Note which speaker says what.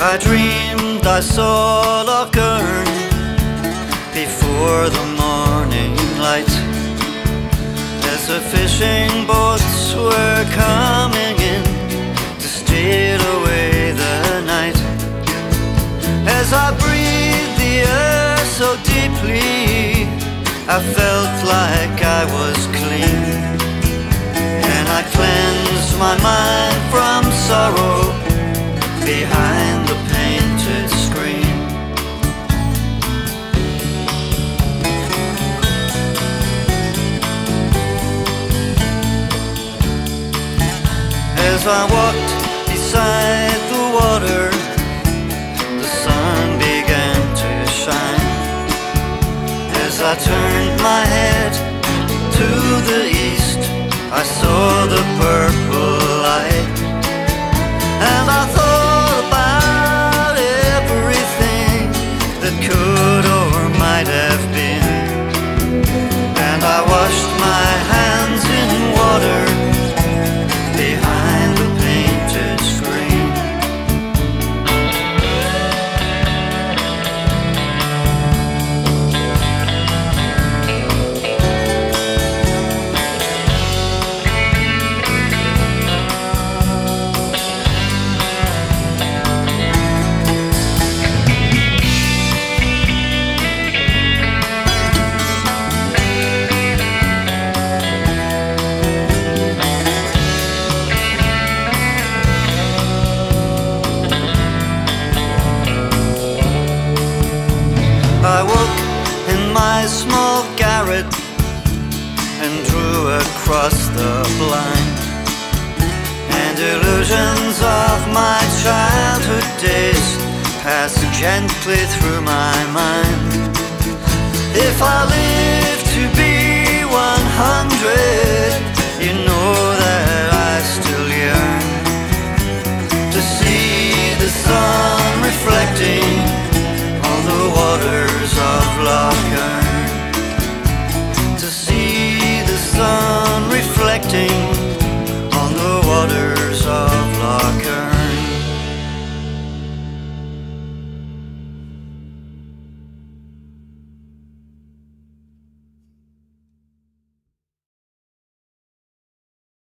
Speaker 1: I dreamed I saw Lochern before the morning light, as the fishing boats were coming in to steal away the night. As I breathed the air so deeply, I felt like I was clean, and I cleansed my mind from sorrow behind the painted screen. As I walked beside the water, the sun began to shine. As I turned my head to the east, I saw the purple light, and I thought about everything that could or might have been, and I washed my hands in water behind the painted screen. I woke in my small garret and drew across the blind, and illusions of my childhood days passed gently through my mind. If I